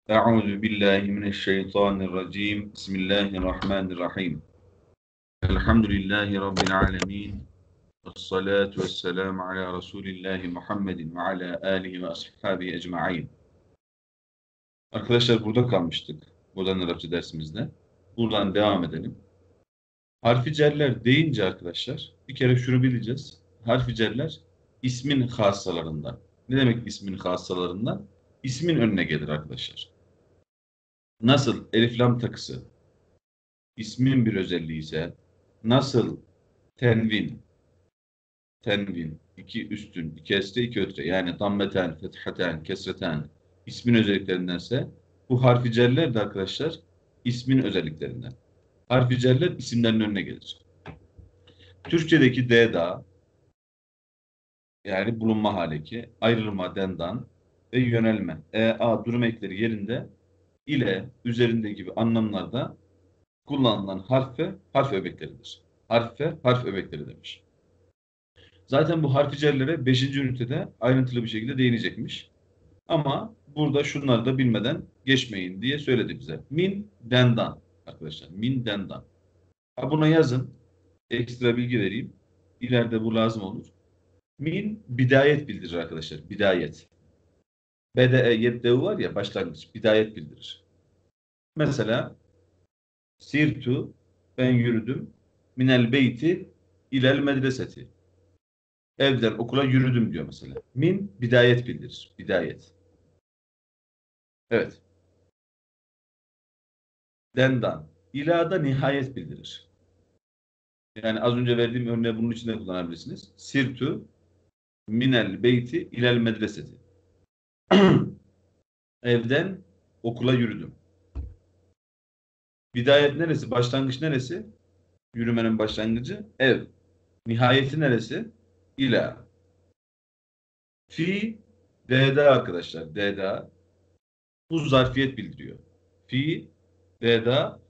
Euzu billahi mineşşeytanirracim. Bismillahirrahmanirrahim. Elhamdülillahi rabbil alamin. Vessalatu vesselamu ala Resulillahi Muhammedin ve ala alihi ve ashabihi ecmaîn. Arkadaşlar burada kalmıştık. Modern Arapça dersimizde. Buradan devam edelim. Harfi cerler deyince arkadaşlar bir kere şunu bileceğiz. Harfi cerler ismin hassalarından. Ne demek ismin hassalarından? İsmin önüne gelir arkadaşlar. Nasıl elif lam takısı ismin bir özelliği ise, nasıl tenvin, iki üstün, iki esre, iki ötre, yani dammeten, fethaten, kesreten ismin özelliklerindense, bu harfi cerler de arkadaşlar ismin özelliklerinden. Harfi cerler isimlerin önüne gelir. Türkçedeki deda, yani bulunma haleki, ayrılma, dendan ve yönelme, a durum ekleri yerinde ile üzerinde gibi anlamlarda kullanılan harf öbekleridir. Harf öbekleri demiş. Zaten bu harfi cerlere 5. ünitede ayrıntılı bir şekilde değinecekmiş. Ama burada şunları da bilmeden geçmeyin diye söyledi bize. Min, dendan arkadaşlar. Min, dendan. Ha, buna yazın. Ekstra bilgi vereyim. İleride bu lazım olur. Min, bidayet bildirir arkadaşlar. Bidayet. Bede'e yebde'u var ya, başlangıç. Bidayet bildirir. Mesela sirtu, ben yürüdüm. Minel beyti ilel medreseti. Evden okula yürüdüm diyor mesela. Min bidayet bildirir. Bidayet. Evet. Dendan. İla da nihayet bildirir. Yani az önce verdiğim örneği bunun için de kullanabilirsiniz. Sirtu minel beyti ilel medreseti. Evden okula yürüdüm. Bidayet neresi? Başlangıç neresi? Yürümenin başlangıcı ev. Nihayeti neresi? İla. Fi D'da arkadaşlar. D'da. Bu zarfiyet bildiriyor. Fi D'da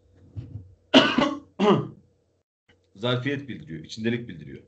zarfiyet bildiriyor. İçindelik bildiriyor.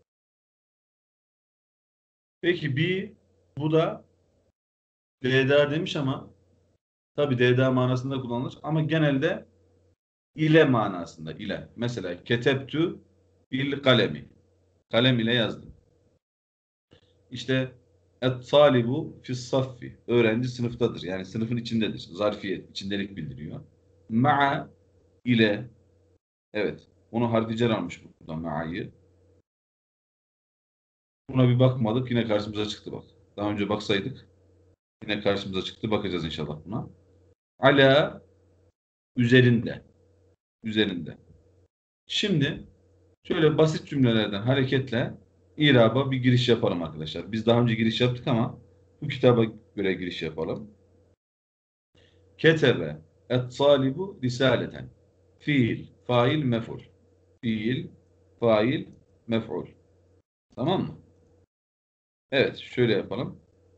Peki bu da D'da demiş ama tabii D'da manasında kullanılır ama genelde ile manasında ile. Mesela ketebtü bil kalemi. Kalem ile yazdım. İşte et-talibu fis saffi. Öğrenci sınıftadır. Yani sınıfın içindedir. Zarfiyet, içindelik bildiriyor. Ma'a ile, evet. Onu harfi cer almış burada ma'ayı. Buna bir bakmadık. Yine karşımıza çıktı bak. Daha önce baksaydık yine karşımıza çıktı. Bakacağız inşallah buna. Ala üzerinde. Üzerinde. Şimdi şöyle basit cümlelerden hareketle İrab'a bir giriş yapalım arkadaşlar. Biz daha önce giriş yaptık ama bu kitaba göre giriş yapalım. Ketebe et-talibu risaleten. Fiil, fail, mef'ul. Fiil, fail, mef'ul. Tamam mı? Evet, şöyle yapalım.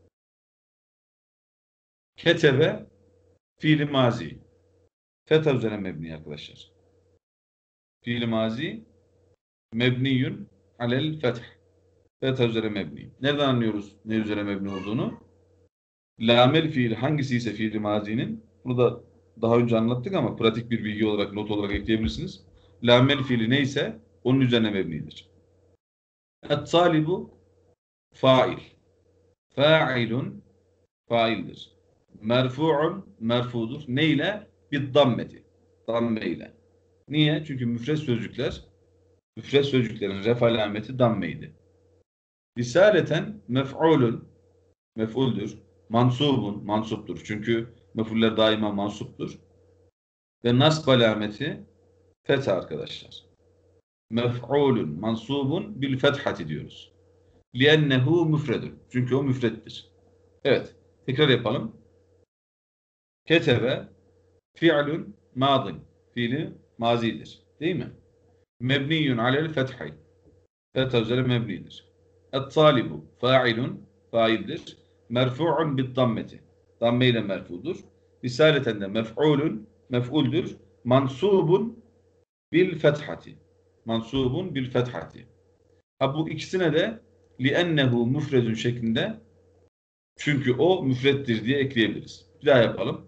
Ketebe fiil mazi. Fetha üzerine mebni arkadaşlar. Fiil mazi mebniyün alel feth. Fetha üzerine mebni. Nereden anlıyoruz ne üzerine mebni olduğunu? Lamel fiil hangisi ise fiil mazinin, bunu da daha önce anlattık ama pratik bir bilgi olarak, not olarak ekleyebilirsiniz. Lamel fiili neyse onun üzerine mebnidir. Et-talibu fail. Fa'ilun faildir. Merfu'un merfudur. Ne ile? Bir dammeti. Damme ile. Niye? Çünkü müfret sözcüklerin ref alameti dammeydi. Risaleten mef'ulun mef'uldür. Mansubun mansuptur. Çünkü mef'uller daima mansuptur. Ve nasb alameti fetha arkadaşlar. Mef'ulun mansubun bil fethati diyoruz. Liennehu müfredun. Çünkü o müfrettir. Evet. Tekrar yapalım. Ketebe fi'lun madin. Fiili mazidir. Değil mi? Mebniyun alel fethi. Fetha üzere mebnidir. Et-talibu fa'ilun faildir. Merfu'un bid dammeti. Damme ile merfudur. Risaleten de mef'ulun mef'uldür. Mansubun bil fethati. Mansubun bil fethati. Ha, bu ikisine de li'ennehu müfredun şeklinde, çünkü o müfrettir diye ekleyebiliriz. Bir daha yapalım.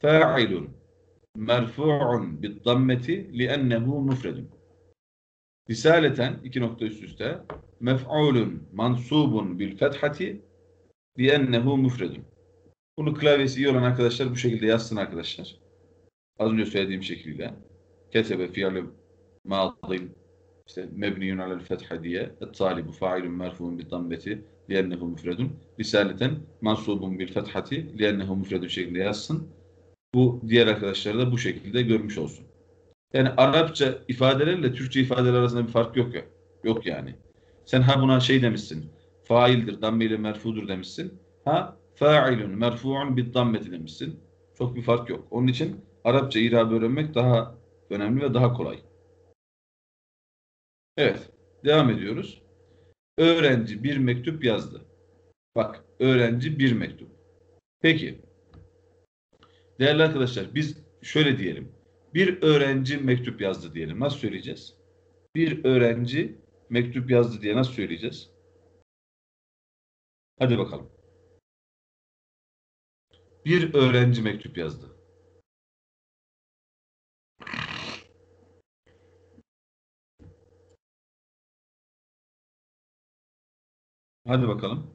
fa'ilun merfu'un bid-dammeti li'ennehu mufredun. Risaleten iki nokta üst üste mef'ulun mansubun bil fethati li'ennehu mufredun. Bunu klavyesi iyi olan arkadaşlar bu şekilde yazsın arkadaşlar. Az önce söylediğim şekilde. Ketebe fi'lü madin işte mebniyun alel fetha diye et-talibu fa'ilun merfu'un bid-dammeti li'ennehu mufredun. Risaleten mansubun bil fethati li'ennehu mufredun şeklinde yazsın. Bu diğer arkadaşlar da bu şekilde görmüş olsun. Yani Arapça ifadelerle Türkçe ifadeler arasında bir fark yok ya. Yok yani. Sen ha buna şey demişsin. Faildir, damme ile merfudur demişsin. Ha fa'ilun merfu'un bid dammeti demişsin. Çok bir fark yok. Onun için Arapça irabı öğrenmek daha önemli ve daha kolay. Evet. Devam ediyoruz. Öğrenci bir mektup yazdı. Bak, öğrenci bir mektup. Peki. Değerli arkadaşlar, biz şöyle diyelim. Bir öğrenci mektup yazdı diyelim. Nasıl söyleyeceğiz? Bir öğrenci mektup yazdı diye nasıl söyleyeceğiz? Hadi bakalım. Bir öğrenci mektup yazdı. Hadi bakalım.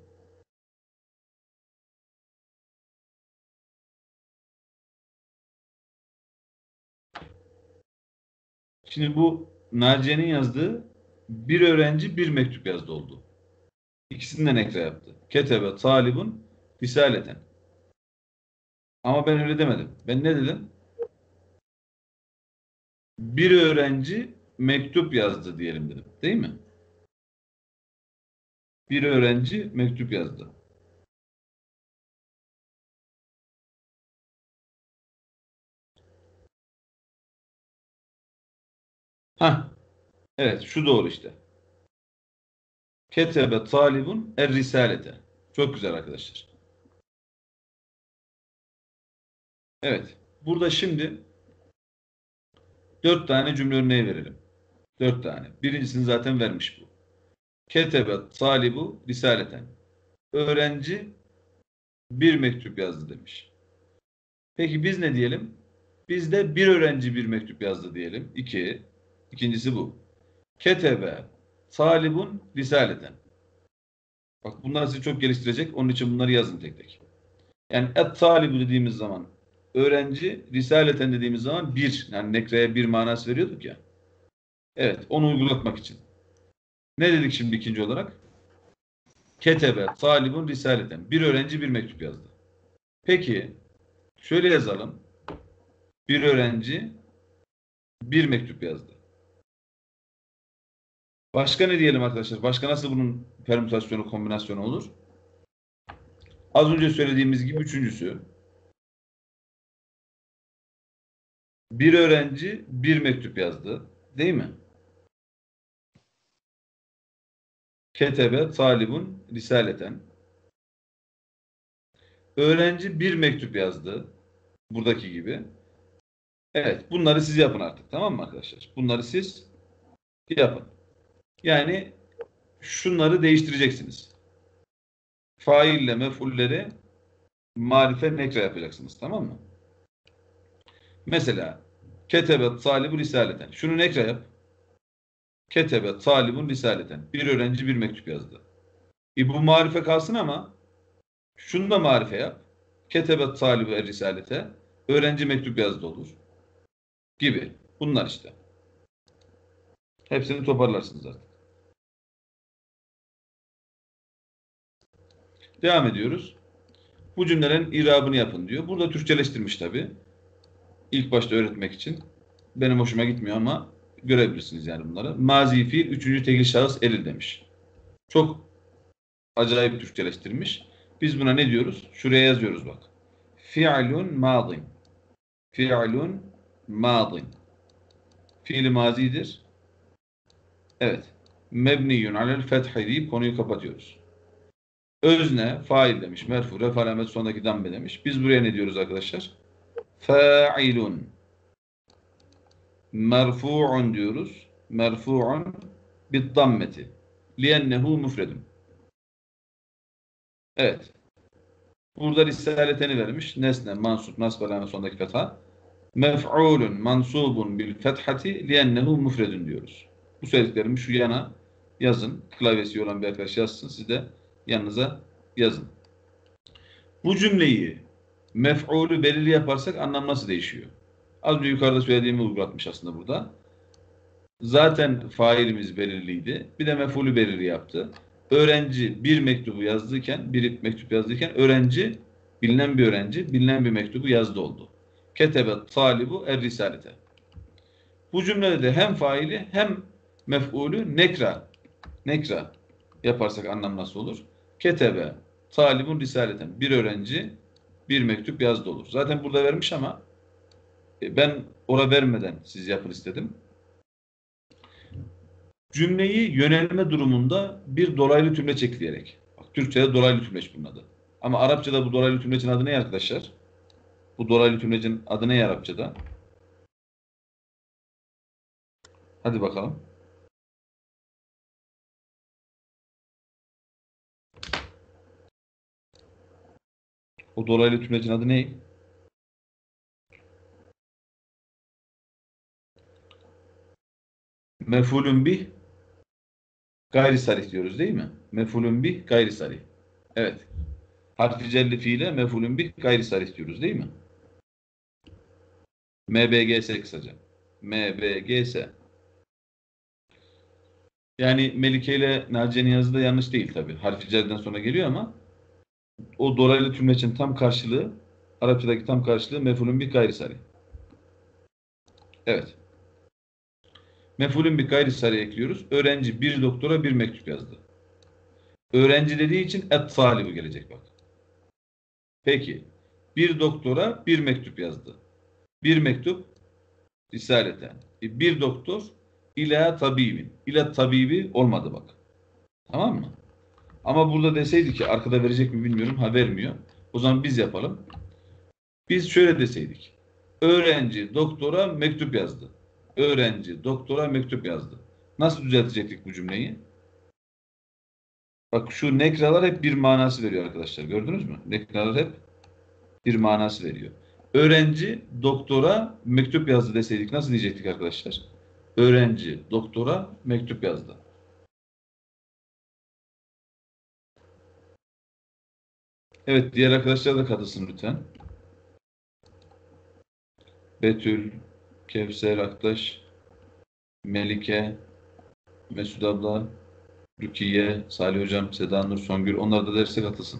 Şimdi bu Naciye'nin yazdığı bir öğrenci bir mektup yazdı oldu. İkisinden ekra yaptı. Ketebe talibun risaleten. Ama ben öyle demedim. Ben ne dedim? Bir öğrenci mektup yazdı diyelim dedim. Değil mi? Bir öğrenci mektup yazdı. Ha, evet şu doğru işte. Ketebe talibun er risalete. Çok güzel arkadaşlar. Evet. Burada şimdi 4 tane cümle örneği verelim. 4 tane. Birincisini zaten vermiş bu. Ketebe talibu risaleten. Öğrenci bir mektup yazdı demiş. Peki biz ne diyelim? Biz de bir öğrenci bir mektup yazdı diyelim. 2. İkincisi bu. Ketebe talibun risaleten. Bak bunlar sizi çok geliştirecek. Onun için bunları yazın tek tek. Yani et talibu dediğimiz zaman öğrenci, risaleten dediğimiz zaman bir. Yani nekreye bir manası veriyorduk ya. Evet, onu uygulatmak için. Ne dedik şimdi ikinci olarak? Ketebe talibun risaleten. Bir öğrenci bir mektup yazdı. Peki şöyle yazalım. Bir öğrenci bir mektup yazdı. Başka ne diyelim arkadaşlar? Başka nasıl bunun permütasyonu, kombinasyonu olur? Az önce söylediğimiz gibi üçüncüsü. Bir öğrenci bir mektup yazdı. Değil mi? Ketebe talibun risaleten. Öğrenci bir mektup yazdı. Buradaki gibi. Evet, bunları siz yapın artık. Tamam mı arkadaşlar? Bunları siz yapın. Yani şunları değiştireceksiniz. Faille mef'ulleri marife nekre yapacaksınız. Tamam mı? Mesela ketebe talibu risaleten. Şunu nekre yap. Ketebe talibun risaleten. Bir öğrenci bir mektup yazdı. Bu marife kalsın ama şunu da marife yap. Ketebe talibu er risalete. Öğrenci mektup yazdı olur. Gibi. Bunlar işte. Hepsini toparlarsınız artık. Devam ediyoruz. Bu cümlelerin irabını yapın diyor. Burada Türkçeleştirmiş tabii. İlk başta öğretmek için. Benim hoşuma gitmiyor ama görebilirsiniz yani bunları. Mazi fiil, üçüncü tekil şahıs eril demiş. Çok acayip Türkçeleştirmiş. Biz buna ne diyoruz? Şuraya yazıyoruz bak. Fi'lun madin. Fi'lun madin. Fiili mazidir. Evet. Mebniyun alel fethi deyip konuyu kapatıyoruz. Özne, fail demiş. Merfu, ref alamet sondaki damme demiş. Biz buraya ne diyoruz arkadaşlar? Fa'ilun. Merfu'un diyoruz. Merfu'un bid dammeti. Liennehu müfredun. Evet. Burada risaleteni vermiş. Nesne, mansup, nasb alameti sondaki fetha. Mef'ulun mansubun bil fethati liyennehu mufredun diyoruz. Bu söylediklerimi şu yana yazın. Klavyesi olan bir arkadaş yazsın. Siz de yanınıza yazın. Bu cümleyi mef'ulü belirli yaparsak anlam nasıl değişiyor? Az önce yukarıda söylediğimi uygulatmış aslında burada. Zaten failimiz belirliydi. Bir de mef'ulü belirli yaptı. Öğrenci bir mektubu yazdıyken, bir mektup yazdıyken öğrenci, bilinen bir öğrenci, bilinen bir mektubu yazdı oldu. Ketebe talibu er-risalete. Bu cümlede de hem faili hem mef'ulü nekra yaparsak anlam nasıl olur? Ketebe talibun risaleten. Bir öğrenci bir mektup yazdı olur. Zaten burada vermiş ama ben ora vermeden siz yapın istedim. Cümleyi yönelme durumunda bir dolaylı tümleç ekleyerek. Bak, Türkçe'de dolaylı tümleç bunun adı. Ama Arapçada bu dolaylı tümlecin adı ne arkadaşlar? Bu dolaylı tümlecin adı ne Arapçada? Hadi bakalım. O dolaylı tümlecin adı ne? Mef'ulün bih gayri sarih diyoruz değil mi? Mef'ulün bih gayri sarih. Evet. Harfi celli fiile mef'ulün bih gayri sarih diyoruz değil mi? MBGS kısaca. MBGS. Yani Melike ile Naciye'nin yazdığı da yanlış değil tabii. Harfi cerden sonra geliyor ama o dolaylı tümlecin tam karşılığı, Arapçadaki tam karşılığı mef'ulün bih gayri sarih. Evet. Mef'ulün bih gayri sarih ekliyoruz. Öğrenci bir doktora bir mektup yazdı. Öğrenci dediği için et-talibu gelecek bak. Peki. Bir doktora bir mektup yazdı. Bir mektup risaleten. Bir doktor ila tabibin. İla tabibi olmadı bak. Tamam mı? Ama burada deseydi ki arkada verecek mi bilmiyorum. Ha, vermiyor. O zaman biz yapalım. Biz şöyle deseydik. Öğrenci doktora mektup yazdı. Öğrenci doktora mektup yazdı. Nasıl düzeltecektik bu cümleyi? Bak, şu nekralar hep bir manası veriyor arkadaşlar. Gördünüz mü? Nekralar hep bir manası veriyor. Öğrenci doktora mektup yazdı deseydik nasıl diyecektik arkadaşlar? Öğrenci doktora mektup yazdı. Evet, diğer arkadaşlar da katılsın lütfen. Betül, Kevser Aktaş, Melike, Mesut abla, Rukiye, Salih hocam, Seda Nur, Songül, onlar da derse katılsın.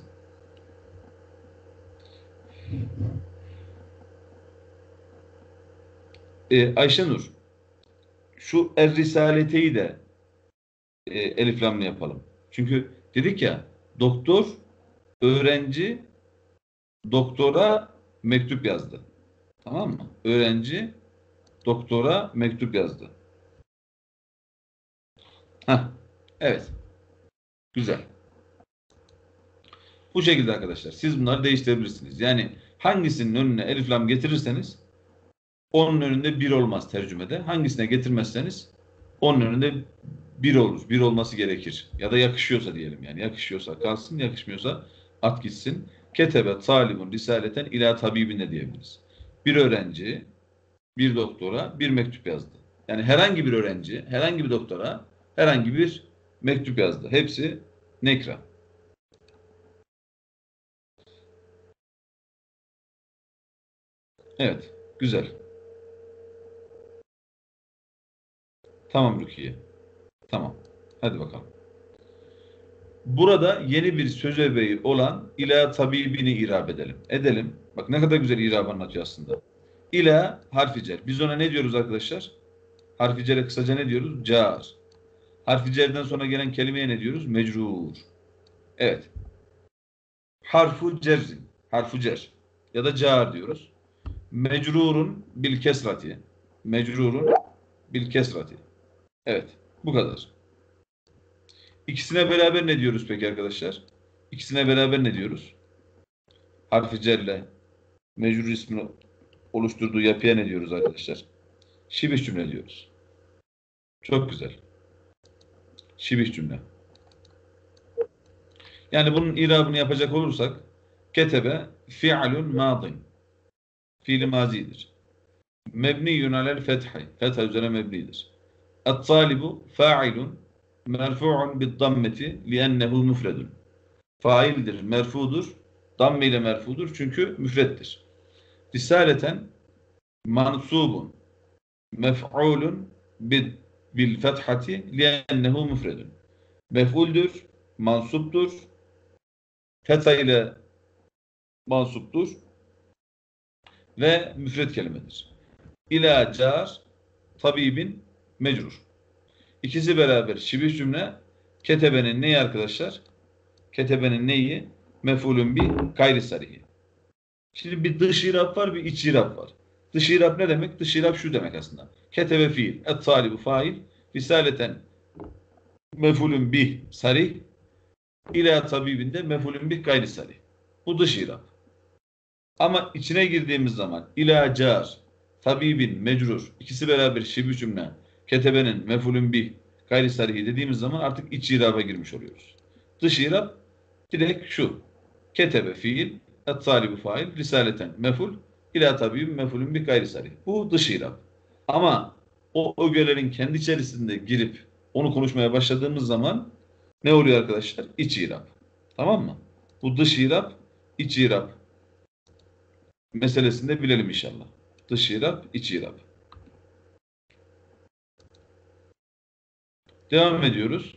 Ayşe Nur, şu Er-Risalete'yi de elif lamla yapalım. Çünkü dedik ya, doktor, öğrenci, doktora mektup yazdı. Tamam mı? Öğrenci, doktora mektup yazdı. Heh, evet, güzel. Bu şekilde arkadaşlar. Siz bunları değiştirebilirsiniz. Yani hangisinin önüne elif lam getirirseniz onun önünde bir olmaz tercümede. Hangisine getirmezseniz onun önünde bir olur. Bir olması gerekir. Ya da yakışıyorsa diyelim yani. Yakışıyorsa kalsın, yakışmıyorsa at gitsin. Ketebe talibun risaleten ila tabibine diyebiliriz. Bir öğrenci bir doktora bir mektup yazdı. Yani herhangi bir öğrenci, herhangi bir doktora herhangi bir mektup yazdı. Hepsi nekra. Evet, güzel. Tamam Rukiye. Tamam. Hadi bakalım. Burada yeni bir söz öbeği olan ila tabibini irab edelim. Edelim. Bak ne kadar güzel irab anlatıyor aslında. İla harfi cer. Biz ona ne diyoruz arkadaşlar? Harfi cer'e kısaca ne diyoruz? Car. Harfi cer'den sonra gelen kelimeye ne diyoruz? Mecrur. Evet. Harfu cerrin. Harfu cer. Ya da car diyoruz. Mecrurun bil kesrati. Mecrurun bil kesrati. Evet. Bu kadar. İkisine beraber ne diyoruz peki arkadaşlar? İkisine beraber ne diyoruz? Harfi cerle mecrur ismini oluşturduğu yapıya ne diyoruz arkadaşlar? Şibih cümle diyoruz. Çok güzel. Şibih cümle. Yani bunun irabını yapacak olursak Ketebe fi'lun madin. Fiili mazidir. Mebniyun alel fethi. Fetha üzere mebnidir. Et-talibu fa'ilun merfu'un bid-dammeti li'ennehu müfredun. Faildir, merfudur. Damme ile merfudur çünkü müfrettir. Risaleten mansubun mef'ulun bil fethati li'ennehu müfredun. Mef'uldür, mansuptur. Fetha ile mansuptur ve müfret kelimedir. İlâ car tabibin mecrur. İkisi beraber şibih cümle. Ketebenin neyi arkadaşlar? Ketebenin neyi? Mef'ulün bir gayri sarihi. Şimdi bir dış irab var, bir iç irab var. Dış irab ne demek? Dış irab şu demek aslında. Ketebe fiil, et-talibu fail, risaleten mef'ulün bih sarih, ila tabibinde mef'ulün bih gayri sarih. Bu dış irab. Ama içine girdiğimiz zaman ila car, tabibin mecrur, ikisi beraber şibih cümle, ketebenin mef'ulün bih gayri sarihi dediğimiz zaman artık iç iraba girmiş oluyoruz. Dış irab direkt şu. Ketebe fiil, et-talibu fail, risaleten mef'ul, ila tabibin mef'ulün bih gayri sarih. Bu dış irab. Ama o ögelerin kendi içerisinde girip onu konuşmaya başladığımız zaman ne oluyor arkadaşlar? İç irab. Tamam mı? Bu dış irab, iç irab meselesini de bilelim inşallah. Dış irab, iç irab. Devam ediyoruz.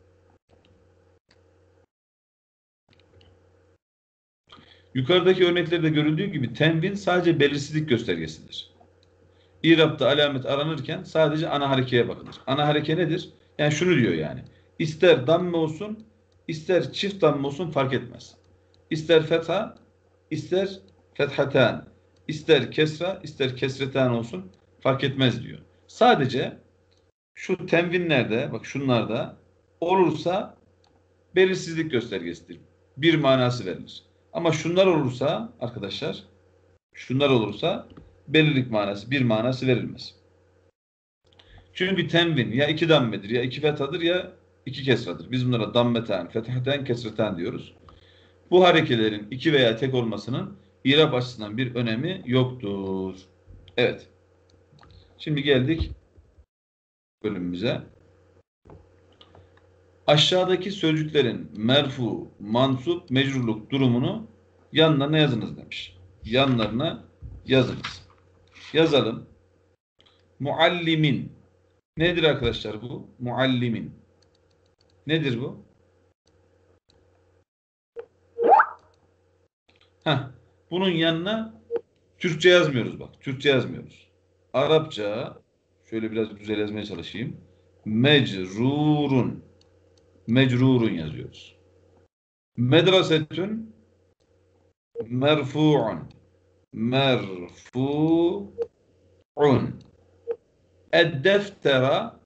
Yukarıdaki örneklerde görüldüğü gibi tenvin sadece belirsizlik göstergesidir. İrab'da alamet aranırken sadece ana harekeye bakılır. Ana hareke nedir? Yani şunu diyor yani. İster damme olsun, ister çift damme olsun fark etmez. İster fetha, ister fethaten, ister kesra, ister kesreten olsun fark etmez diyor. Sadece şu tenvinlerde, bak şunlarda olursa belirsizlik göstergesidir. Bir manası verilir. Ama şunlar olursa arkadaşlar, şunlar olursa belirlik manası, bir manası verilmez. Çünkü tenvin ya iki dammedir, ya iki fethadır, ya iki kesradır. Biz bunlara dammeten, fethaten, kesreten diyoruz. Bu harekelerin iki veya tek olmasının İrab açısından bir önemi yoktur. Evet. Şimdi geldik bölümümüze. Aşağıdaki sözcüklerin merfu, mansup, mecrurluk durumunu yanlarına yazınız demiş. Yanlarına yazınız. Yazalım. Muallimin. Nedir arkadaşlar bu? Muallimin. Nedir bu? Bunun yanına Türkçe yazmıyoruz bak. Türkçe yazmıyoruz. Arapça şöyle biraz güzel yazmaya çalışayım. Mecrurun. Mecrurun yazıyoruz. Medresetün merfu'un. Merfu'un. Eddeftera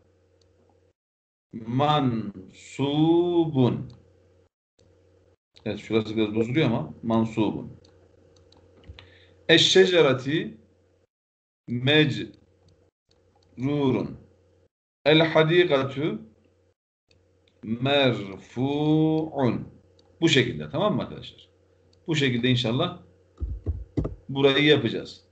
mansubun. Evet şurası biraz bozuluyor ama mansubun. Eşşecerati mecrurun. El hadikatu merfu'un. Bu şekilde tamam mı arkadaşlar? Bu şekilde inşallah burayı yapacağız.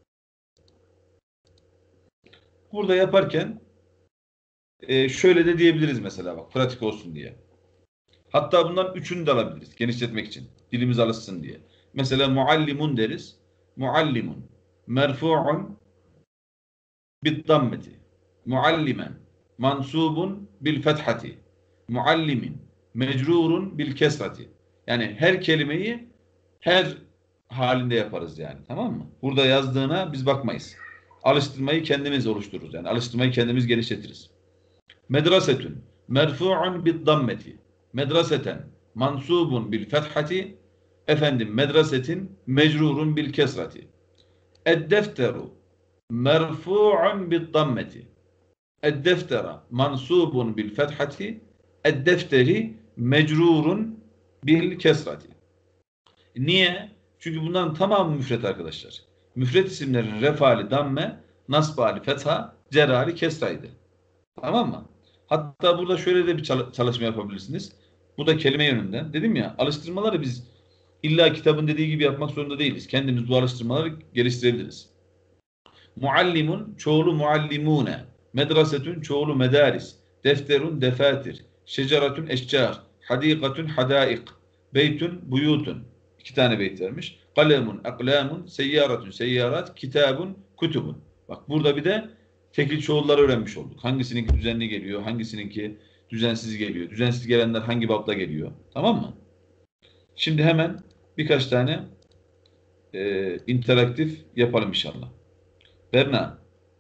Burada yaparken şöyle de diyebiliriz mesela bak pratik olsun diye. Hatta bundan üçünü de alabiliriz genişletmek için. Dilimiz alışsın diye. Mesela muallimun deriz. Muallimun. Merfu'un bid-dammeti. Muallimen. Mansubun bil fethati. Muallimin. Mecrurun bil kesrati. Yani her kelimeyi her halinde yaparız yani. Tamam mı? Burada yazdığına biz bakmayız. Alıştırmayı kendimiz oluştururuz. Yani alıştırmayı kendimiz genişletiriz. Medresetün. Merfu'un bid-dammeti. Medreseten. Mansubun bil fethati. Efendim medresetin mecrurun bil kesrati. Eddefteru merfu'un bid-dammeti. Eddeftera mansubun bil fethati. Eddefteri mecrurun bil kesrati. Niye? Çünkü bunların tamamı müfret arkadaşlar. Müfret isimlerin refali damme, nasbali fetha, cerali kesraydı. Tamam mı? Hatta burada şöyle de bir çalışma yapabilirsiniz. Bu da kelime yönünden. Dedim ya alıştırmaları biz İlla kitabın dediği gibi yapmak zorunda değiliz. Kendimiz bu alıştırmaları geliştirebiliriz. Muallimun çoğulu muallimune. Medresetun çoğulu medaris. Defterun defatir. Şeceratun eşcar. Hadikatun hadaik. Beytun buyutun. 2 tane beyt vermiş. Kalemun aklamun. Seyyaratun seyyarat. Kitabun kutubun. Bak burada bir de tekil çoğulları öğrenmiş olduk. Hangisininki düzenli geliyor, hangisininki düzensiz geliyor. Düzensiz gelenler hangi babda geliyor. Tamam mı? Şimdi hemen birkaç tane interaktif yapalım inşallah. Berna.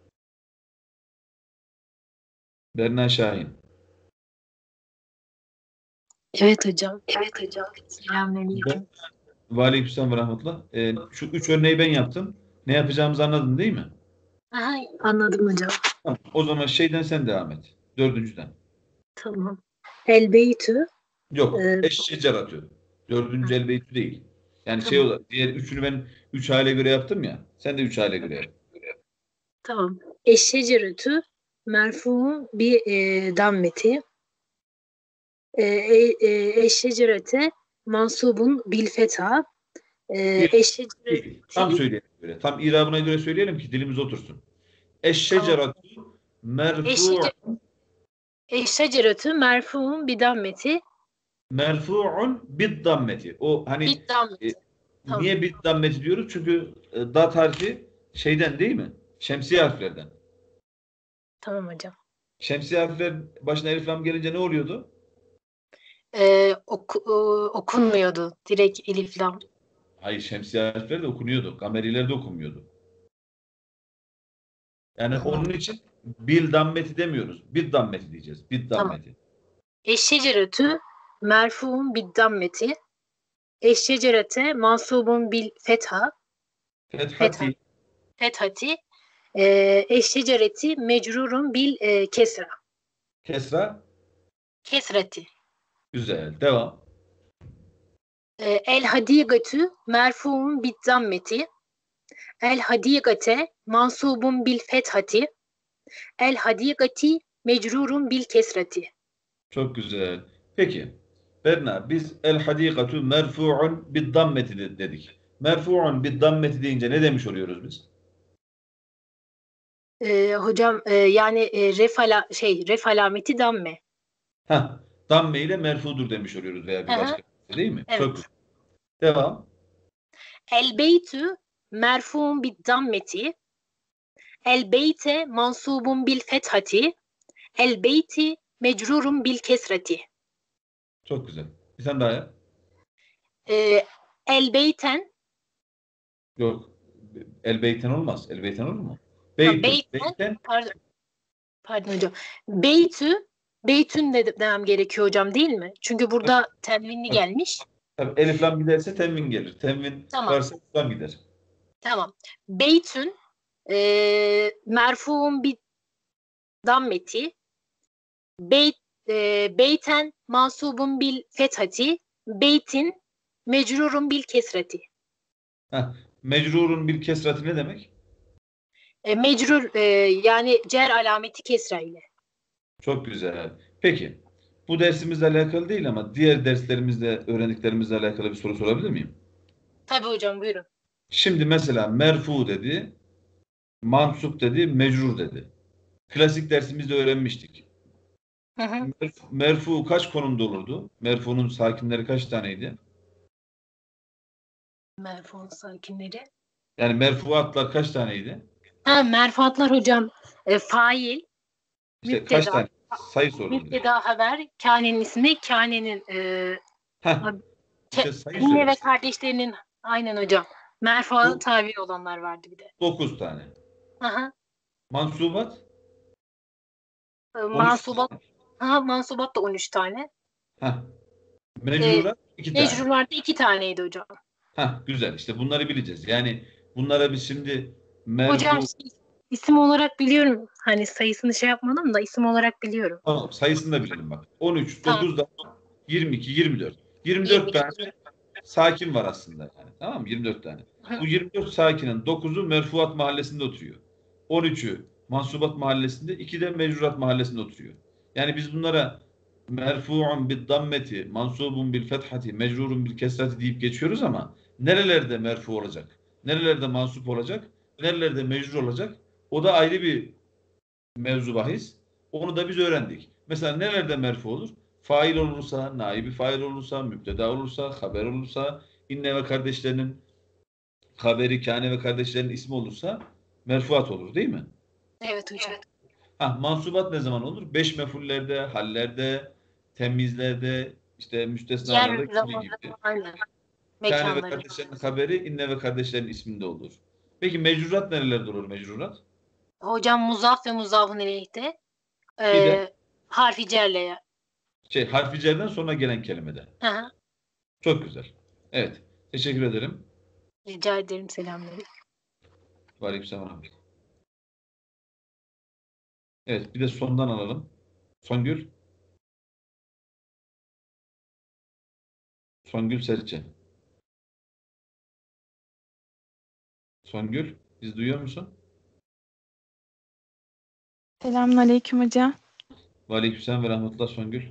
Berna Şahin. Evet hocam. Evet hocam. Selamünaleyküm. Ve aleykümselam ve rahmetullah. Şu 3 örneği ben yaptım. Ne yapacağımızı anladın değil mi? Aha, anladım hocam. Tamam. O zaman şeyden sen devam et. 4.'den. Tamam. El beytü. Yok. e, Eşşeceratü. 4. el beyti değil. Yani şey tamam. olarak diğer üçünü ben 3 hale göre yaptım ya. Sen de 3 hale göre yap. Tamam. Eşşeceretü merfu'un bir dammeti. Eşşecerete mansubun bil fetha. Bir, Eşşecereti tam söyleyelim böyle. Tam irabına göre söyleyelim ki dilimiz otursun. Eşşeceratü merfu' Eşşeceretü merfu'un bir dammeti. merfu'un bid dammeti. O hani Bir dammeti. Tamam. niye bid dammeti diyoruz? Çünkü dat harfi şeyden değil mi? Şemsiye harflerden. Tamam hocam. Şemsiye harfler başına elif lam gelince ne oluyordu? Okunmuyordu. Direkt elif lam. Hayır, şemsiye harfler de okunuyordu. Kameriler de okunmuyordu. Yani Tamam. onun için bil dammeti demiyoruz. Bid dammeti diyeceğiz. Bid Tamam. dammeti. Eşşeceretü merfuun bid dammeti. Eşşecerete mansubun bil fetha. Fethati. Fethati. Eşşecereti mecrurun bil kesra. Kesra. Kesreti. Güzel. Devam. El hadigatü merfuun bid dammeti. El hadigate mansubun bil fethati. El hadigati mecrurun bil kesreti. Çok güzel. Peki. Berna, biz el hadikatu merfu'un bid dammeti dedik. Merfu'un bid dammeti deyince ne demiş oluyoruz biz? Hocam yani ref alameti damme. Ha, damme ile merfudur demiş oluyoruz veya bir Aha, başka değil mi? Çok evet. güzel. Devam. El beytü merfuun bid dammeti. El beyte mansubun bil fethati. El beyti mecrurun bil kesreti. Çok güzel. Bir tane daha yap. El beyten Yok. El beyten olmaz. El beyten olur mu? Beytün. Beyten. pardon hocam. Beytün de demem gerekiyor hocam değil mi? Çünkü burada tenvinli gelmiş. Tabii elif lam giderse tenvin gelir. Tenvin Tamam. varsa lam gider. Tamam. Beytün merfuun bir dammeti. Beyten mansubun bil fethati. Beytin mecrurun bil kesreti. Heh. Mecrurun bir kesrati ne demek? Mecrur yani cer alameti kesra ile. Çok güzel. Peki. Bu dersimizle alakalı değil ama diğer derslerimizde öğrendiklerimizle alakalı bir soru sorabilir miyim? Tabii hocam buyurun. Şimdi mesela merfu dedi, mansup dedi, mecrur dedi. Klasik dersimizde öğrenmiştik. Hı hı. Merfu kaç konumda olurdu? Merfunun sakinleri kaç taneydi? Merfu'nun sakinleri. Yani merfuatlar kaç taneydi? Merfuatlar hocam fail, İşte kaç müpteda, tane? Sayı sordum direkt. müpteda haber, kânenin ismi, kânenin Heh, işte sayı anne ve söylemiş. kardeşlerinin aynen hocam. Merfu'a tabi olanlar vardı bir de. 9 tane. Aha. Mansubat 13 Mansubat, tane. mansubat da 13 tane. Heh. Mecrurat 2 tane. Mecrurlar da 2 taneydi hocam. Heh, güzel. İşte bunları bileceğiz. Yani bunlara biz şimdi Hocam merfu isim olarak biliyorum. Hani sayısını şey yapmadım da isim olarak biliyorum. tamam, sayısını da bilelim bak. 13, Tamam. 9 da 22, 24. 24 22. tane sakin var aslında yani. Tamam mı? 24 tane. Hı. Bu 24 sakinin 9'u Merfuat Mahallesi'nde oturuyor. 13'ü Mansubat Mahallesi'nde, 2 de Mecrurat Mahallesi'nde oturuyor. Yani biz bunlara merfu'un bil dammeti, mansubun bil fethati, mecrurun bil kesrati deyip geçiyoruz ama nerelerde merfu olacak? Nerelerde mansup olacak? Nerelerde mecrur olacak? O da ayrı bir mevzu bahis. Onu da biz öğrendik. Mesela nerelerde merfu olur? Fail olursa, naibi fail olursa, müpteda olursa, haber olursa, inne ve kardeşlerinin haberi, kâne ve kardeşlerinin ismi olursa merfuat olur değil mi? Evet hocam. Ha, mansubat ne zaman olur? Beş mefullerde, hallerde, temizlerde, işte müstesnalarda Diğer gibi zamanlar gibi. aynen. Kâne ve Mekanları. kardeşlerinin haberi, inne ve kardeşlerin isminde olur. Peki mecrurat nerelerde olur mecrurat? Hocam muzaf ve muzafın ileyhte Bir de harfi cerleye. harfi cerden sonra gelen kelimede. Hı hı. Çok güzel. Evet. Teşekkür ederim. Rica ederim, selamünaleyküm. Aleykümselam. Evet, bir de sondan alalım. Songül. Songül Serçe. Songül, bizi duyuyor musun? Selamünaleyküm hocam. Aleykümselam ve rahmetullah Songül.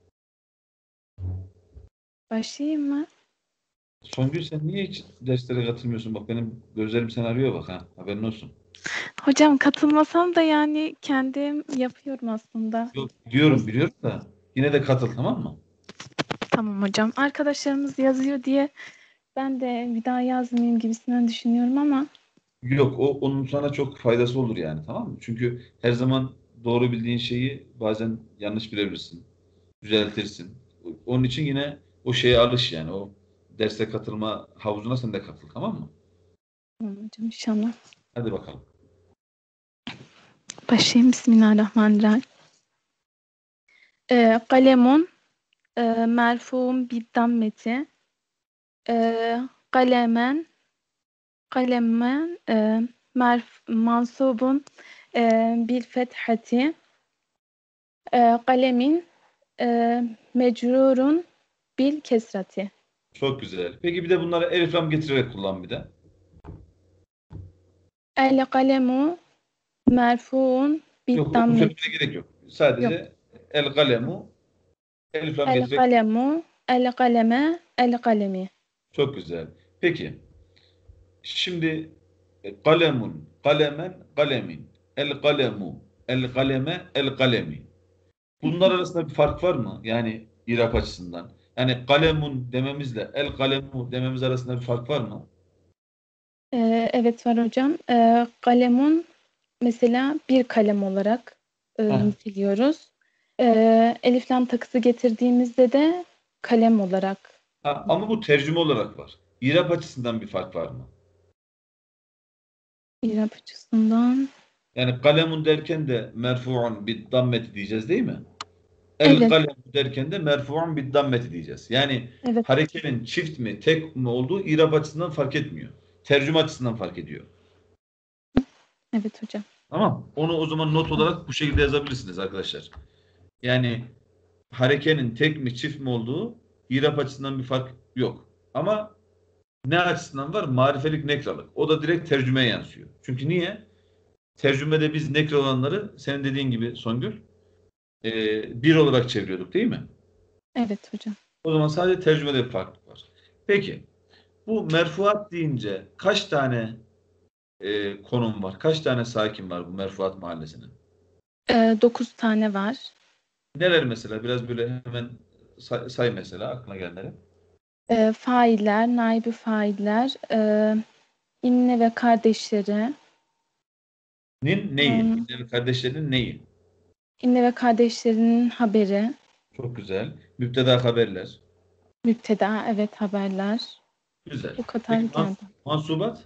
Başlayayım mı? Songül sen niye hiç derslere katılmıyorsun? Bak benim gözlerim seni arıyor bak ha. Haberin olsun. Hocam katılmasam da yani kendim yapıyorum aslında. Yok, biliyorum da yine de katıl tamam mı? Tamam hocam. Arkadaşlarımız yazıyor diye ben de bir daha yazmayayım gibisinden düşünüyorum ama Yok, onun sana çok faydası olur yani tamam mı? Çünkü her zaman doğru bildiğin şeyi bazen yanlış bilebilirsin. Düzeltirsin. Onun için yine o şeye alış yani. O derse katılma havuzuna sen de katıl tamam mı? tamam hocam inşallah. Hadi bakalım. Başlayayım. Bismillahirrahmanirrahim. Kalemun merfuun biddammeti kalemen mansubun bil fethati kalemin mecrurun bil kesrati. Çok güzel. Peki bir de bunları elif lam getirerek kullan bir de. El kalemu merfuun Yok onu bid söylemene gerek yok. yok. Sadece el kalemu elif lam El getirerek. kalemu el kaleme el kalemi. Çok güzel. Peki şimdi kalemun, kalemen, kalemin, el kalemu, el kaleme, el kalemi. Bunlar arasında bir fark var mı? Yani İrab açısından. Yani kalemun dememizle el kalemu dememiz arasında bir fark var mı? Evet var hocam. Kalemun mesela bir kalem olarak Heh. niteliyoruz. Elif lam takısı getirdiğimizde de kalem olarak Ha, ama bu tercüme olarak var. İrab açısından bir fark var mı? İrab açısından. Yani kalemun derken de merfu'un bid dammeti diyeceğiz değil mi? El Evet, kalem derken de merfu'un bid dammeti diyeceğiz. Yani evet, harekenin çift mi tek mi olduğu İrab açısından fark etmiyor. Tercüme açısından fark ediyor. evet hocam. Tamam. Onu o zaman not olarak bu şekilde yazabilirsiniz arkadaşlar. Yani harekenin tek mi çift mi olduğu İrab açısından bir fark yok. Ama ne açısından var? Marifelik nekralık. O da direkt tercümeye yansıyor. Çünkü niye? Tercümede biz nekre olanları senin dediğin gibi Songül bir olarak çeviriyorduk değil mi? Evet hocam. O zaman sadece tercümede bir farklılık var. Peki bu merfuat deyince kaç tane konum var? Kaç tane sakin var bu merfuat mahallesinin? 9 tane var. Neler mesela? Biraz böyle hemen say mesela aklına gelenleri. Failler, naibi failler, inne ve kardeşleri, Neyi? hmm, Yani kardeşlerinin neyi? inne ve kardeşlerinin haberi, Çok güzel. Müpteda haberler. müpteda, evet haberler. Güzel. Bu kadar Peki geldi. mansubat?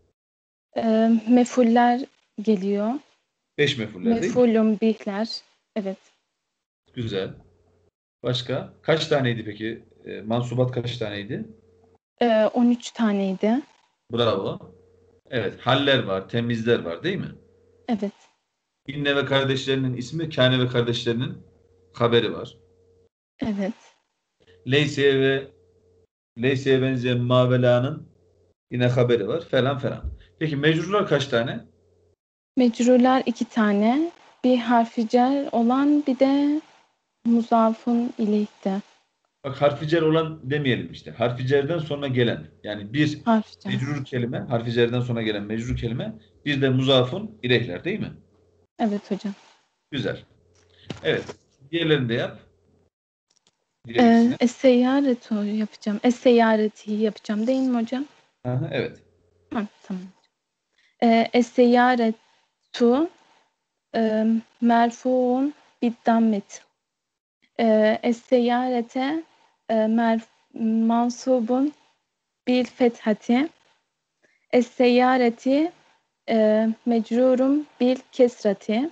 Mefuller geliyor. Beş mefuller değil mi? Mefulun bihler, evet. Güzel. Başka? Kaç taneydi peki? Mansubat kaç taneydi? 13 taneydi. Bravo. Evet. Haller var, temizler var değil mi? Evet, İnne ve kardeşlerinin ismi, Kâne ve kardeşlerinin haberi var. evet. Leyse'ye ve Leyse'ye benzeyen Mavela'nın yine haberi var falan falan. Peki mecrurlar kaç tane? Mecruller 2 tane. Bir harfi cer olan bir de Muzafun ileyh'te. Bak harfi cer olan demeyelim işte. Harfi cerden sonra gelen. Yani bir Harften. mecrur kelime, harfi cerden sonra gelen mecrur kelime, bir de muzafun ileyhler değil mi? Evet hocam. Güzel. Evet. Diğerlerini de yap. Diğer ikisini. Es-seyyaretu yapacağım. Es-seyyareti yapacağım değil mi hocam? Aha, evet. Hı, tamam. Es-seyyaretu merfuun bid-dammet. Es-seyyarete mansubun bil fethati. Es-seyyareti mecrurum bil kesrati.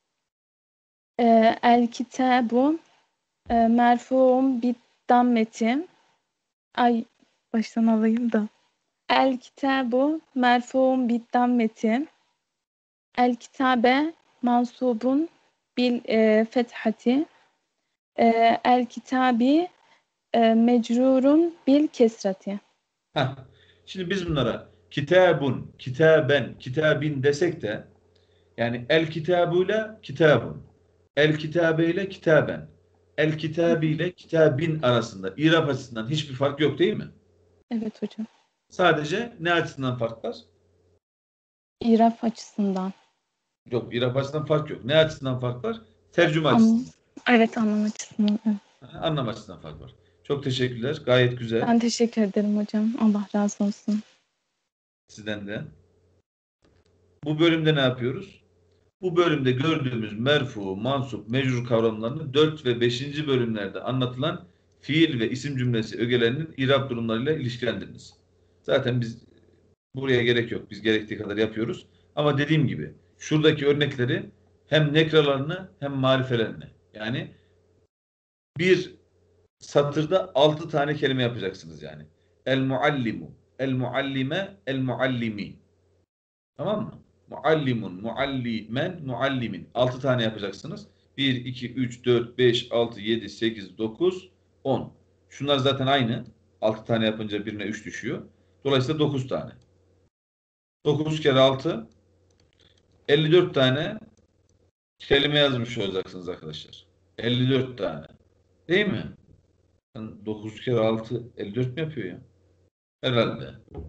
El kitabu merfuun bid dammeti. Ay baştan alayım da. El kitabu merfuun bid dammeti. El kitabe mansubun bil fethati. El kitabi mecrurun bil kesrati. Heh. Şimdi biz bunlara kitabun, kitaben, kitabin desek de yani el kitabuyla kitabun, el kitabeyle kitaben, el kitabiyle kitabin arasında İrab açısından hiçbir fark yok değil mi? Evet hocam. Sadece ne açısından fark var? İraf açısından. Yok, İrab açısından fark yok. Ne açısından fark var? Tercüme açısından. Evet, anlam açısından. Evet. Anlam açısından fark var. Çok teşekkürler. Gayet güzel. Ben teşekkür ederim hocam. Allah razı olsun. Sizden de. Bu bölümde ne yapıyoruz? Bu bölümde gördüğümüz merfu, mansup, mecrur kavramlarını 4 ve 5. bölümlerde anlatılan fiil ve isim cümlesi ögelerinin irab durumlarıyla ilişkilendiriniz. Zaten biz buraya gerek yok. Biz gerektiği kadar yapıyoruz. Ama dediğim gibi şuradaki örnekleri hem nekralarını hem marifelerini, yani bir satırda 6 tane kelime yapacaksınız yani. El muallimu, el muallime, el muallimi. Tamam mı? Muallimun, muallimen, muallimin. 6 tane yapacaksınız. 1, 2, 3, 4, 5, 6, 7, 8, 9, 10. Şunlar zaten aynı. 6 tane yapınca birine 3 düşüyor. Dolayısıyla 9 tane. 9 kere 6, 54 tane kelime yazmış olacaksınız arkadaşlar. 54 tane. Değil mi? 9 kere 6, 54 mi yapıyor ya? Herhalde.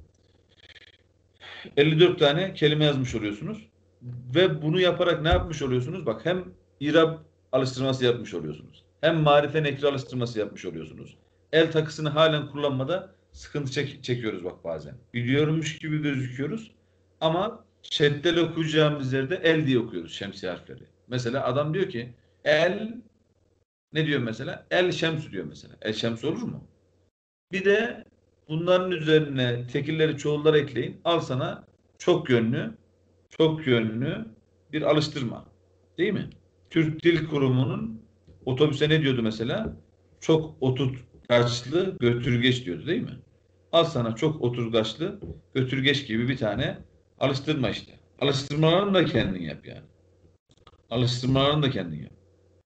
54 tane kelime yazmış oluyorsunuz. Ve bunu yaparak ne yapmış oluyorsunuz? Bak, hem İrab alıştırması yapmış oluyorsunuz. Hem marife nekre alıştırması yapmış oluyorsunuz. El takısını halen kullanmada sıkıntı çekiyoruz bak bazen. Biliyormuş gibi gözüküyoruz. Ama şeddeli okuyacağımız yerde el diye okuyoruz şemsiye harfleri. Mesela adam diyor ki el, ne diyor mesela? El şems diyor mesela. El şems olur mu? Bir de bunların üzerine tekilleri çoğulları ekleyin. Al sana çok yönlü, çok yönlü bir alıştırma. Değil mi? Türk Dil Kurumu'nun otobüse ne diyordu mesela? Çok oturgaçlı götürgeç diyordu değil mi? Al sana çok oturgaçlı götürgeç gibi bir tane alıştırma işte. Alıştırmalarını da kendin yap yani. Alıştırmalarını da kendin yap.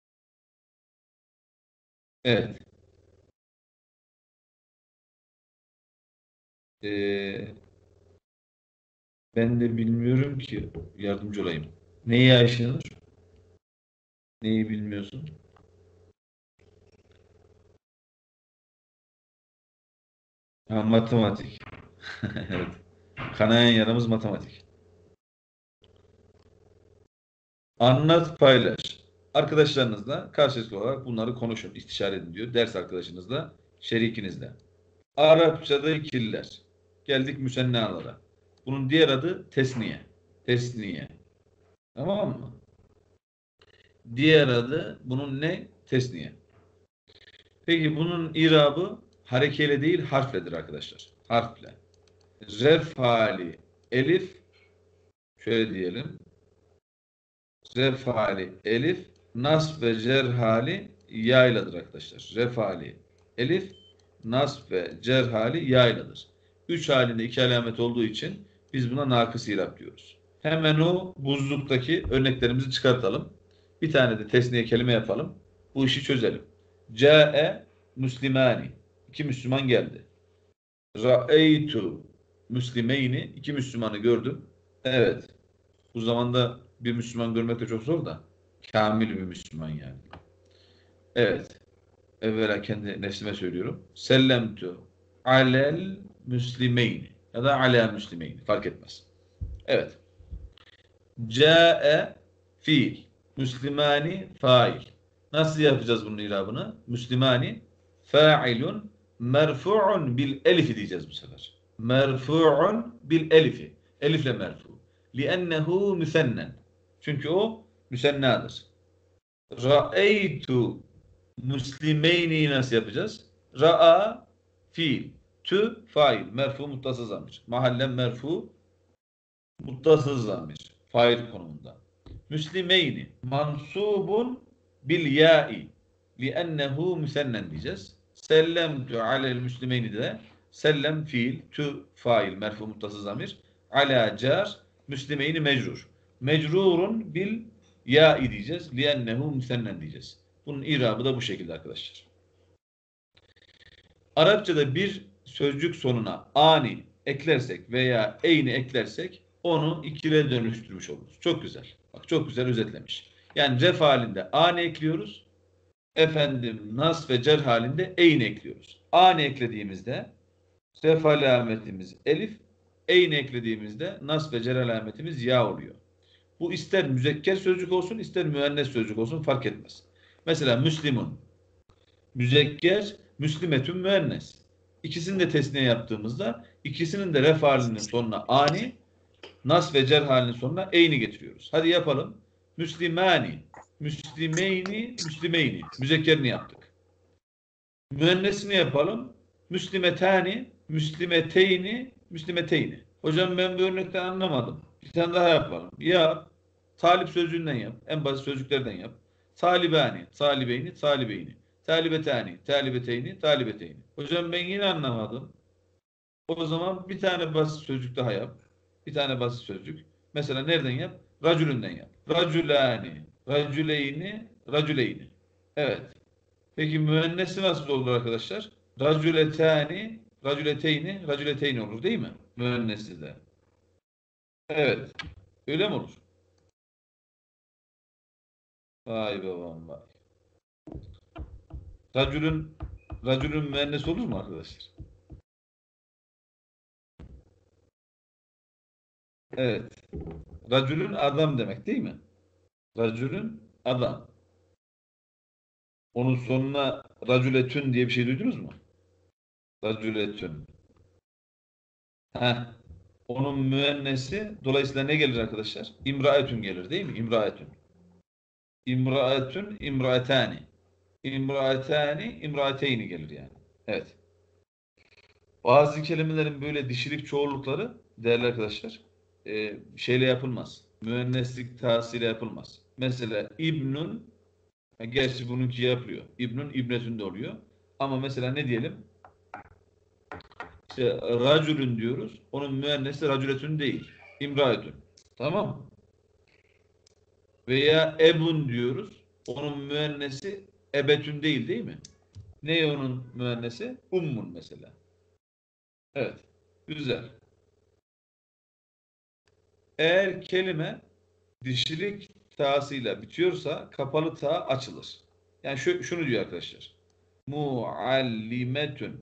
Evet. Ee, Ben de bilmiyorum ki, yardımcı olayım. Neyi Ayşenur? Neyi bilmiyorsun? Ha, matematik. Evet. Kanayan yaramız matematik. Anlat, paylaş. Arkadaşlarınızla karşılıklı olarak bunları konuşun, istişare edin diyor. Ders arkadaşınızla, şerikinizle. Arapçada ikililer. Geldik müsennalara. Bunun diğer adı tesniye. Tesniye. Tamam mı? Diğer adı bunun ne? Tesniye. Peki bunun irabı harekeyle değil harfledir arkadaşlar. Harfle. Ref hali elif, şöyle diyelim. Ref hali elif, nasb ve cer hali yayladır arkadaşlar. Ref hali elif, nasb ve cer hali yayladır. 3 halinde 2 alamet olduğu için biz buna nakıs irab diyoruz. Hemen o buzluktaki örneklerimizi çıkartalım. Bir tane de tesniye kelime yapalım. Bu işi çözelim. Câe Müslimani. 2 Müslüman geldi. Ra'eytu Müslimeyni. 2 Müslümanı gördüm. Evet. Bu zamanda bir Müslüman görmek de çok zor da. Kamil bir Müslüman yani. Evet. Evvela kendi nefsime söylüyorum. Sellemtu alel müslimeyni ya da ala müslimeyni. Fark etmez. Evet. Câe fiil. Müslimani fail. Nasıl yapacağız bunun irabını? Müslimani fa'ilun merfu'un bil elifi diyeceğiz bu sefer. Merfu'un bil elifi. Elifle merfu. Liennehu müsennen. Çünkü o müsennadır. Ra'eytu müslimeyni nasıl yapacağız? Ra'a fiil. Tü fail. Merfu muttasıl zamir. Mahallen merfu muttasıl zamir. Fail konumunda. Müslimeyni mansubun bil ya'i liennehu müsennen diyeceğiz. Sellemtu alel müslimeyni de sellem fiil, tü fail, merfu muttasıl zamir. Ala car, müslimeyni mecrur. Mecrurun bil ya'i diyeceğiz. Liennehu müsennen diyeceğiz. Bunun irabı da bu şekilde arkadaşlar. Arapçada bir sözcük sonuna ani eklersek veya eyni eklersek onu ikile dönüştürmüş oluruz. Çok güzel. Bak çok güzel özetlemiş. Yani ref halinde ani ekliyoruz. Nas ve cer halinde eyni ekliyoruz. Ani eklediğimizde ref alametimiz elif, eyni eklediğimizde nas ve cer alametimiz ya oluyor. Bu ister müzekker sözcük olsun, ister müennes sözcük olsun fark etmez. Mesela Müslimun müzekker, müslimetün müennes. İkisini de tesniye yaptığımızda ikisinin de ref halinin sonuna ani, nas ve cer halinin sonuna eyni getiriyoruz. Hadi yapalım. Müslimani, müslimeyni, müslimeyni. Müzekkerini yaptık. Müennesini yapalım. Müslimetani, müslimeteyni, müslimeteyni. Hocam ben bu örnekten anlamadım. Bir tane daha yapalım. Yap. Talip sözcüğünden yap. En basit sözcüklerden yap. Talibani, talibeyni, talibeyni. Talibetani, talibeteyni, talibeteyni. Hocam ben yine anlamadım. O zaman bir tane basit sözcük daha yap. Bir tane basit sözcük. Mesela nereden yap? Racülünden yap. Racülani, racüleyni, racüleyni. Evet. Peki müennesi nasıl olur arkadaşlar? Racületani, racületeyni, racületeyni olur değil mi? Müennesi de. Evet. Öyle mi olur? Vay babam vay. Racülün müennesi olur mu arkadaşlar? Evet. Racülün adam demek değil mi? Racülün adam. Onun sonuna racületün diye bir şey duydunuz mu? Racületün. Heh. Onun müennesi dolayısıyla ne gelir arkadaşlar? İmraetün gelir değil mi? İmraetün. İmraetün, imraetani. İmraetani, imraeteyni gelir yani. Evet. Bazı kelimelerin böyle dişilik çoğullukları değerli arkadaşlar şeyle yapılmaz. Müenneslik tahsile yapılmaz. Mesela İbnun gerçi bununki yapılıyor. İbnun İbnetün de oluyor. Ama mesela ne diyelim? İşte racülün diyoruz. Onun müennesi racületün değil. İmraetün. Tamam mı? Veya ebun diyoruz. Onun müennesi ebetün değil mi? Ne onun müennesi? Ummun mesela. Evet. Güzel. Eğer kelime dişilik ta'sıyla bitiyorsa kapalı ta açılır. Yani şunu diyor arkadaşlar. Muallimetün.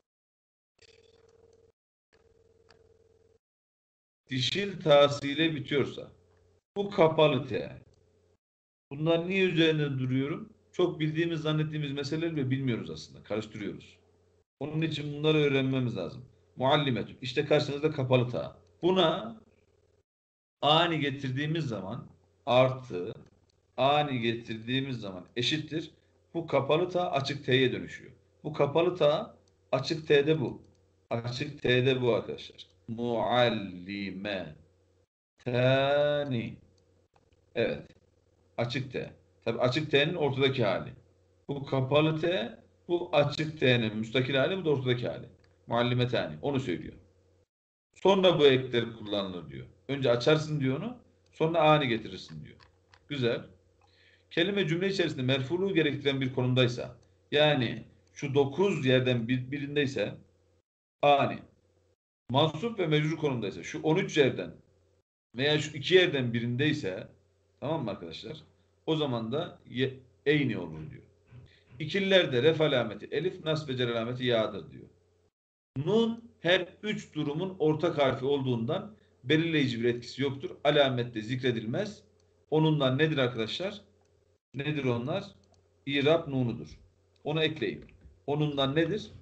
Dişil ta'sıyla bitiyorsa bu kapalı t. Bunlar niye üzerinde duruyorum? Çok bildiğimiz, zannettiğimiz meseleleri bile bilmiyoruz aslında. Karıştırıyoruz. Onun için bunları öğrenmemiz lazım. Muallimetün. İşte karşınızda kapalı ta. Buna ani getirdiğimiz zaman artı ani getirdiğimiz zaman eşittir. Bu kapalı ta açık t'ye dönüşüyor. Bu kapalı ta açık t'de bu. Açık t'de bu arkadaşlar. Muallime tani. Evet. Açık t. Tabi açık t'nin ortadaki hali. Bu kapalı t, bu açık t'nin müstakil hali, bu da ortadaki hali. Muallime tani. Onu söylüyor. Sonra bu ekler kullanılır diyor. Önce açarsın diyor onu. Sonra ani getirirsin diyor. Güzel. Kelime cümle içerisinde merfuluğu gerektiren bir konumdaysa, yani şu 9 yerden birindeyse ani, mansup ve mecrur konumdaysa, şu 13 yerden veya şu 2 yerden birindeyse, tamam mı arkadaşlar? O zaman da eyni olur diyor. İkililerde ref alameti elif, nasb ve cer alameti ya'dır diyor. Nun her üç durumun ortak harfi olduğundan belirleyici bir etkisi yoktur. Alamette zikredilmez. Onundan nedir arkadaşlar? Nedir onlar? İrab nunudur. Onu ekleyin. Onundan nedir?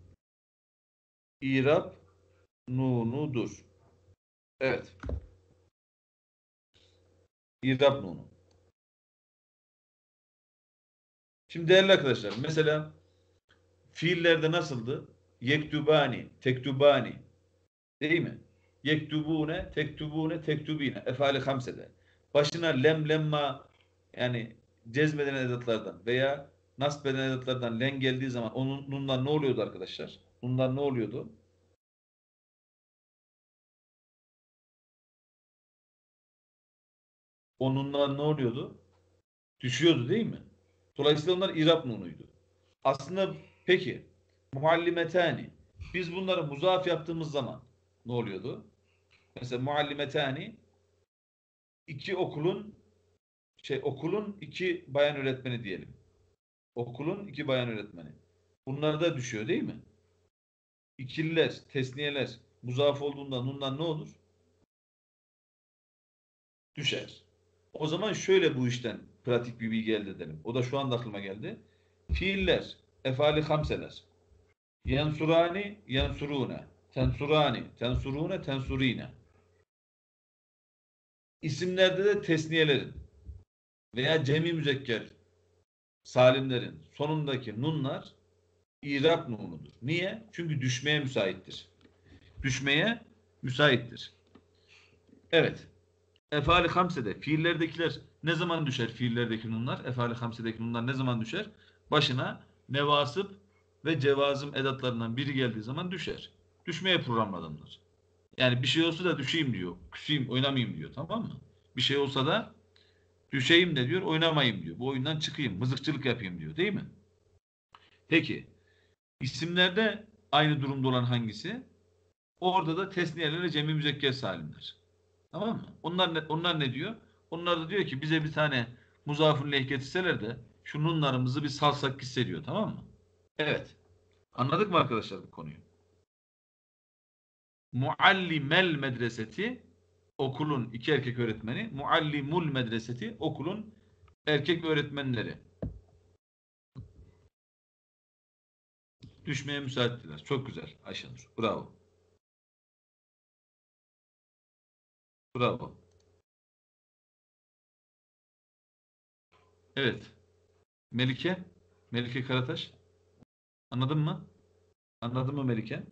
İrab nunudur. Evet. İrab nunu. Şimdi değerli arkadaşlar, mesela fiillerde nasıldı? Yektubani, tektubani. Değil mi? Yektubune, tektubune, tektubine. Efali hamsede. Başına lem, lemma, yani cezmeden edatlardan veya nasbeden edatlardan len geldiği zaman onun nundan ne oluyordu arkadaşlar? Nundan ne oluyordu? Onundan ne oluyordu? Düşüyordu değil mi? Dolayısıyla onlar irab nunuydu. Aslında peki muallimetani, biz bunları muzaf yaptığımız zaman ne oluyordu? Mesela muallimetani okulun iki bayan öğretmeni diyelim. Okulun iki bayan öğretmeni. Bunlar da düşüyor değil mi? İkililer, tesniyeler muzaf olduğunda nundan ne olur? Düşer. O zaman şöyle bu işten pratik bir bilgi elde edelim. O da şu anda aklıma geldi. Fiiller, efali hamseler. Yensurani, yensurune. Tensurani, tensurune, tensurine. İsimlerde de tesniyelerin veya cemi müzekker salimlerin sonundaki nunlar İrab nunudur. Niye? Çünkü düşmeye müsaittir. Düşmeye müsaittir. Evet. Efali hamsede fiillerdekiler ne zaman düşer? Fiillerdeki nunlar, efali hamsedeki nunlar ne zaman düşer? Başına nevasıp ve cevazım edatlarından biri geldiği zaman düşer. Düşmeye programlanırlar. Yani bir şey olsa da düşeyim diyor. Küseyim, oynamayayım diyor. Tamam mı? Bir şey olsa da düşeyim de diyor, oynamayayım diyor. Bu oyundan çıkayım, mızıkçılık yapayım diyor. Değil mi? Peki. İsimlerde aynı durumda olan hangisi? Orada da tesniyelerle cemi müzekker salimler. Tamam mı? Onlar ne diyor? Onlar da diyor ki bize bir tane muzafun leh getirseler de şu nunlarımızı bir salsak gitse diyor. Tamam mı? Evet. Anladık mı arkadaşlar bu konuyu? Muallimel medreseti okulun iki erkek öğretmeni. Muallimul medreseti okulun erkek öğretmenleri. Düşmeye müsaittiler. Çok güzel Ayşenur. Bravo. Bravo. Evet. Melike. Melike Karataş. Anladın mı? Anladın mı Melike?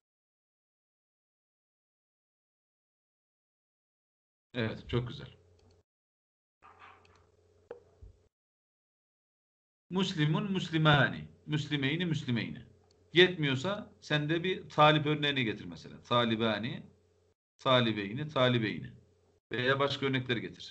Evet. Çok güzel. Müslimun müslimani. Müslimeyni müslimeyni. Yetmiyorsa sen de bir talip örneğini getir mesela. Talibani, talibeyni, talibeyni. Veya başka örnekleri getir.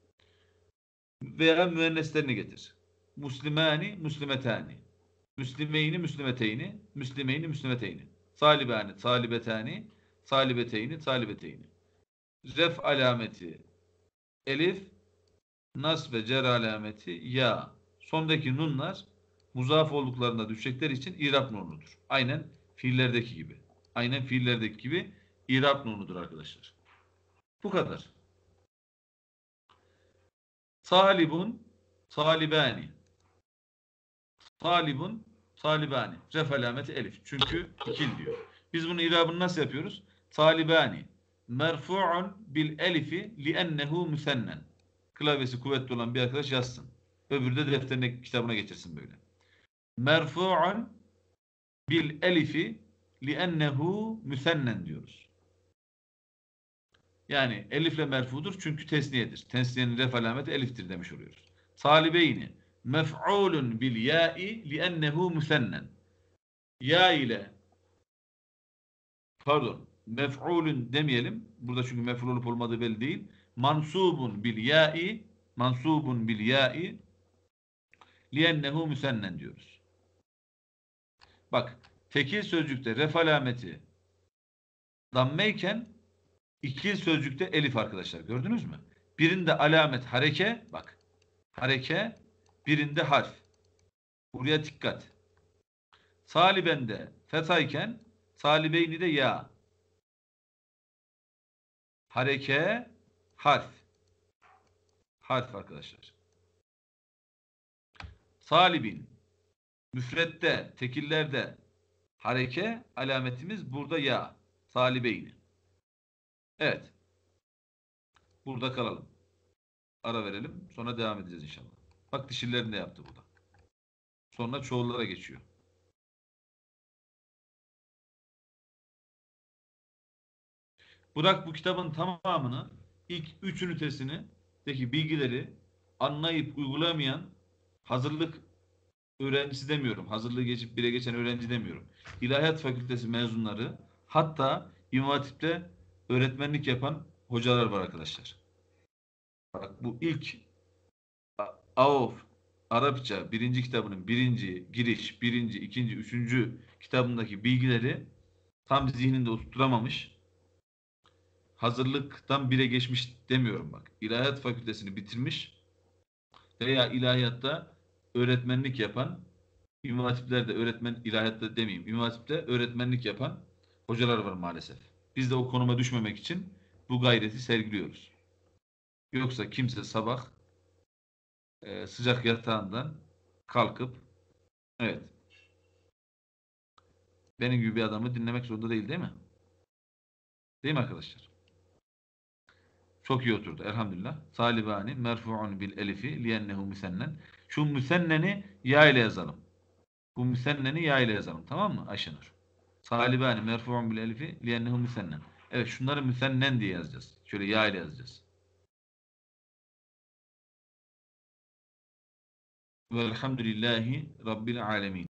Veya müenneslerini getir. Müslimani, müslimetani. Müslimeyni, müslimeteyni. Müslimeyni, müslimeteyni. Talibani, talibetani. Talibeteyni, talibeteyni. Ref alameti elif, nas ve cer alameti ya. Sondaki nunlar muzaf olduklarında düşecekleri için irab nunudur. Aynen fiillerdeki gibi. Aynen fiillerdeki gibi irab nunudur arkadaşlar. Bu kadar. Talibun, talibani. Talibun, talibani. Ref alameti elif. Çünkü ikil diyor. Biz bunun irabını nasıl yapıyoruz? Talibani. Merfu'un bil elifi li'ennehu müsennen. Klavyesi kuvvetli olan bir arkadaş yazsın. Öbürü de defterine, kitabına getirsin böyle. Merfu'un bil elifi li'ennehu müsennen diyoruz. Yani elifle merfudur çünkü tesniyedir. Tesniyenin ref alameti eliftir demiş oluyoruz. Talibeyni mef'ulun bil ya'i li'ennehu müsennen. Ya ile mef'ulun demeyelim. Burada çünkü mef'ul olup olmadığı belli değil. Mansubun bil ya'i li'ennehu müsennen diyoruz. Bak, tekil sözcükte ref alameti dammeyken ikil sözcükte elif arkadaşlar. Gördünüz mü? Birinde alamet hareke, bak. Hareke, birinde harf. Buraya dikkat. Salibende fethayken salibeyni de ya. Hareke harf. Harf arkadaşlar. Salibin müfrette, tekillerde hareke alametimiz burada ya. Salibeyni. Evet. Burada kalalım. Ara verelim. Sonra devam edeceğiz inşallah. Bak dişillerini de yaptı burada. Sonra çoğullara geçiyor. Bırak bu kitabın tamamını, ilk 3 ünitesindeki bilgileri anlayıp uygulamayan hazırlık öğrencisi demiyorum. Hazırlığı geçip bire geçen öğrenci demiyorum. İlahiyat Fakültesi mezunları, hatta İmam Hatip'te öğretmenlik yapan hocalar var arkadaşlar. Bak bu ilk AOF Arapça birinci kitabının birinci giriş, birinci, ikinci, üçüncü kitabındaki bilgileri tam zihninde oturtturamamış. Hazırlıktan bire geçmiş demiyorum bak. İlahiyat Fakültesini bitirmiş veya ilahiyatta öğretmenlik yapan, İmam Hatipler'de ilahiyatta demeyeyim, İmam Hatip'te öğretmenlik yapan hocalar var maalesef. Biz de o konuma düşmemek için bu gayreti sergiliyoruz. Yoksa kimse sabah sıcak yatağından kalkıp, evet, benim gibi bir adamı dinlemek zorunda değil, değil mi? Değil mi arkadaşlar? Çok iyi oturdu elhamdülillah. Salibani merfu'un bil elifi liyennehu müsennen. Şu müsenneni ya ile yazalım. Bu müsenneni ya ile yazalım, tamam mı Ayşenur? Salibani merfu'un bil elifi liyennehu müsennen. Evet, şunları müsennen diye yazacağız. Şöyle ya ile yazacağız. Velhamdülillahi Rabbil alemin.